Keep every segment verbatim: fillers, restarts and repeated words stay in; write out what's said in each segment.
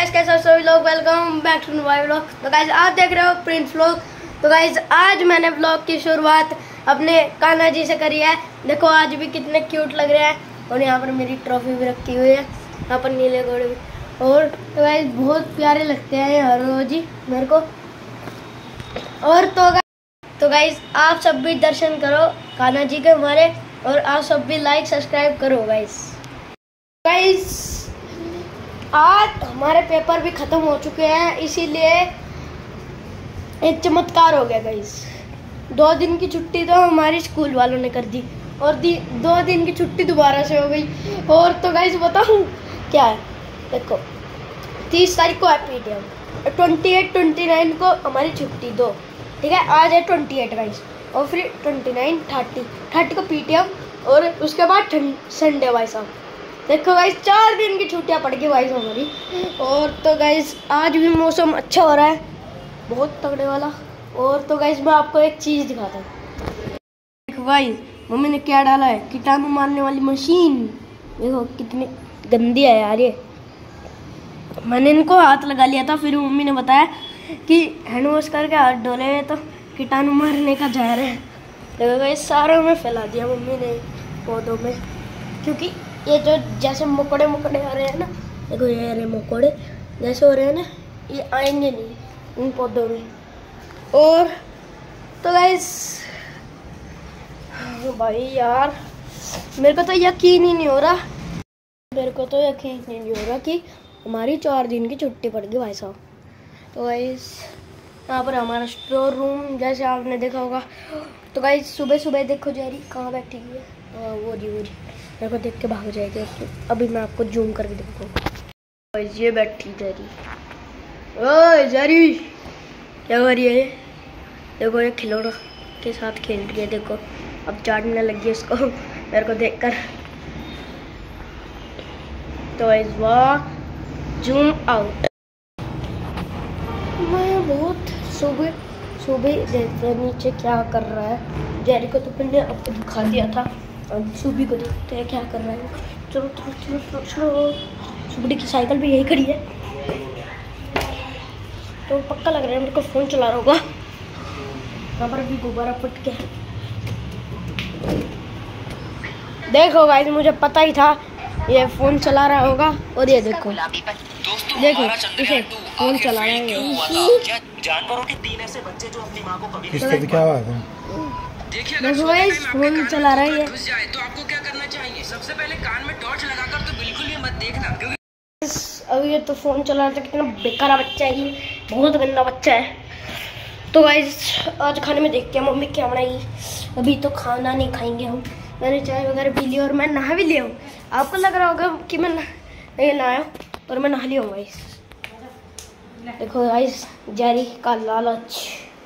Guys कैसे हो सभी लोग, welcome back to my vlog. तो गाइस आप देख रहे हो प्रिंस व्लॉग। तो गाइस आज मैंने व्लॉग की शुरुआत अपने कान्हा जी से करी है। देखो आज भी कितने क्यूट लग रहे हैं और यहाँ पर मेरी ट्रॉफी भी रखी हुई है, यहाँ पर नीले घोड़े भी। और तो गाइस बहुत प्यारे लगते हैं हर रोज ही मेरे को। और तो गाइस तो गाइस आप सब भी दर्शन करो कान्हा जी के हमारे, और आप सब भी लाइक सब्सक्राइब करो गाइस। गाइस आज हमारे पेपर भी खत्म हो चुके हैं, इसीलिए एक चमत्कार हो गया गाइस। दो दिन की छुट्टी तो हमारी स्कूल वालों ने कर दी और दी, दो दिन की छुट्टी दोबारा से हो गई। और तो गाइस बताऊं क्या है, देखो तीस तारीख को है PTM, twenty eight twenty nine को हमारी छुट्टी दो, ठीक है। आज है ट्वेंटी एट गाइस, और फिर ट्वेंटी नाइन थर्टी थर्टी को पीटीएम, और उसके बाद संडे भाई साहब। देखो गाइस चार दिन की छुट्टियां पड़ गई भाई हमारी। और तो गाइस आज भी मौसम अच्छा हो रहा है, बहुत तगड़े वाला। और तो गाइस मैं आपको एक चीज़ दिखाता हूँ। देखो गाइस मम्मी ने क्या डाला है, कीटाणु मारने वाली मशीन। देखो कितनी गंदी है यार ये। मैंने इनको हाथ लगा लिया था, फिर मम्मी ने बताया कि हैंड वॉश करके हाथ धोले हुए तो कीटाणु मारने का जहर है। देखो गाइस सारों में फैला दिया मम्मी ने, पौधों में, क्योंकि ये जो जैसे मकोड़े मकोड़े आ रहे हैं ना, देखो ये रहे मकोड़े जैसे हो रहे हैं ना, ये आएंगे नहीं इन पौधों में। और तो गाइस भाई यार मेरे को तो यकीन ही नहीं हो रहा मेरे को तो यकीन ही नहीं हो रहा कि हमारी चार दिन की छुट्टी पड़ गई भाई साहब। तो गाइस यहाँ पर हमारा स्टोर रूम जैसे आपने देखा होगा। तो गाइस सुबह सुबह देखो जेरी कहाँ बैठी हुई है, हाँ वो जी वो जी मेरे को देख के भाग जाएगी। अभी मैं आपको जूम करके देखूँ, ये बैठी जेरी। ओए जेरी क्या हो रही है ये? देखो ये खिलौना के साथ खेल रही है, देखो अब चाटने लगी है इसको मेरे को देखकर। तो इस वाह जूम आउट। मैं बहुत सुबह सुबह देखते हैं नीचे क्या कर रहा है। जेरी को तो मैंने आपको दिखा दिया था, सुबी को देखते हैं क्या कर रहा है। चलो चलो चलो चलो चलो। सुबी की साइकिल भी यही खड़ी है, तो पक्का लग रहा है मेरे को फ़ोन चला रहा होगा। यहाँ पर भी गुब्बारा फट गया। देखो गाइस मुझे पता ही था ये फ़ोन चला रहा होगा। और ये देखो देखो इसे फ़ोन चला रहा है। जानवरों के तीन ऐसे बच्चे जो अपनी माँ को कभी नहीं क्या हुआ था। देखो गाइस फोन चला रहा है घुस जाए तो आपको क्या करना चाहिए? सबसे पहले कान में टॉर्च लगाकर तो बिल्कुल भी मत देखना, क्योंकि अभी ये तो फोन चला रहा था। कितना बेकार बच्चा है ये, बहुत गंदा बच्चा है। तो गाइस आज खाने में देखते हैं मम्मी क्या बनाई। अभी तो खाना नहीं खाएंगे हम, मैंने चाय वगैरह पी ली और मैं नहा भी लिया हूँ। आपको लग रहा होगा कि मैं नहीं नहाया, और मैं नहा लिया हूँ गाइस। देखो गाइस जारी का लालच,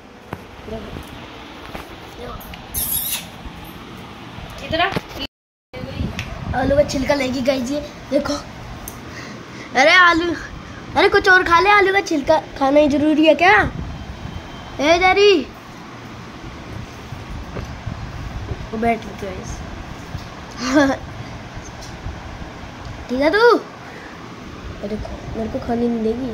आलू का छिलका लेगी गाइस ये देखो। अरे आलू, अरे कुछ और खा ले, आलू का छिलका खाना ही जरूरी है क्या? ए जारी वो बैठ रही गाइस ठीक है तू। देखो मेरे को खाने नहीं देगी,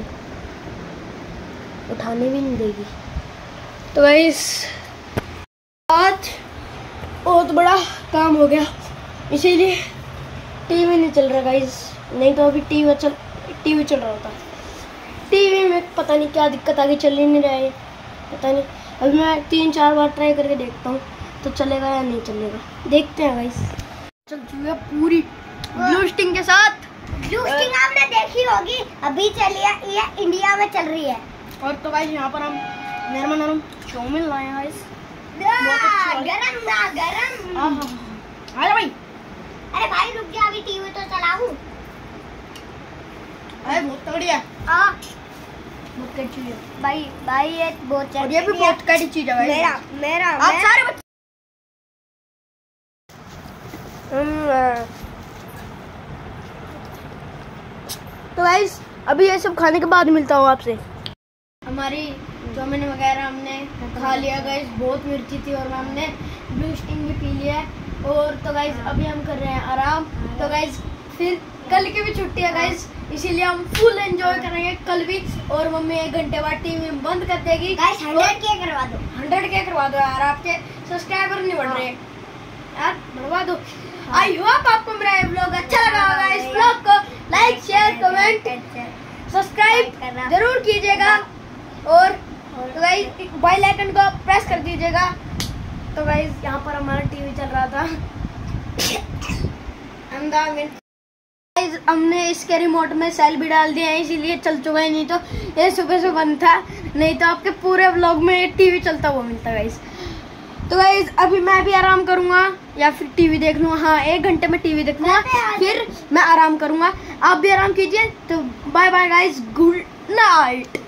उठाने भी नहीं देगी। तो गाइस आज बहुत बड़ा काम हो गया, इसीलिए टीवी नहीं चल रहा गाइस। नहीं तो अभी टीवी चल टीवी चल रहा होता। टीवी में पता नहीं क्या दिक्कत आ गई, चल ही नहीं रहा है, पता नहीं। अभी मैं तीन चार बार ट्राई करके देखता हूँ तो चलेगा या नहीं चलेगा, देखते हैं गाइस। चल चुकी है पूरी ब्लू स्टिंग के साथ। ब्लू स्टिंग आपने देखी होगी, अभी चली है, ये इंडिया में चल रही है। और तो गाइस यहाँ पर हम नरम नरम चाउमीन लाए हैं गाइस, गरम ना गरम। अरे भाई अरे भाई रुक जा, अभी टीवी तो चलाऊं। अरे बहुत तगड़ी है, हाँ बहुत कड़ी चीज है भाई भाई ये बहुत और ये भी बहुत कड़ी चीज है। मेरा मेरा आप सारे बच्चे तो गाइस अभी ये सब खाने के बाद मिलता हूँ आपसे। हमारी चाउमीन वगैरह हमने खा लिया गाइस, बहुत मिर्ची थी और हमने ब्लू स्टिंग भी पी लिया है। और तो गाइस अभी हम कर रहे हैं आराम। तो गाइस फिर कल की भी छुट्टी है गाइस, इसीलिए हम फुल एंजॉय करेंगे कल भी। और मम्मी एक घंटे बाद टीवी बंद कर देगी। गाइस हंड्रेड के करवा दो, हंड्रेड के करवा दो यार, आपके सब्सक्राइबर नहीं बढ़ रहे यार, बढ़वा दो। आई होप आपको मेरा ये व्लॉग अच्छा लगा होगा। इस व्लॉग को लाइक शेयर कमेंट सब्सक्राइब जरूर कीजिएगा और तो गाइस बेल आइकन को प्रेस कर दीजिएगा। तो गाइस यहाँ पर हमारा टीवी चल रहा था। गाइस हमने इसके रिमोट में सेल भी डाल दिया है, इसीलिए चल चुका है, नहीं तो ये सुबह से बंद था, नहीं तो आपके पूरे व्लॉग में टीवी चलता हुआ मिलता गाइस। तो गाइस अभी मैं भी आराम करूंगा या फिर टीवी देख लूंगा। हाँ एक घंटे में टीवी देखूंगा, फिर मैं आराम करूंगा। आप भी आराम कीजिए। तो bye bye guys, good night.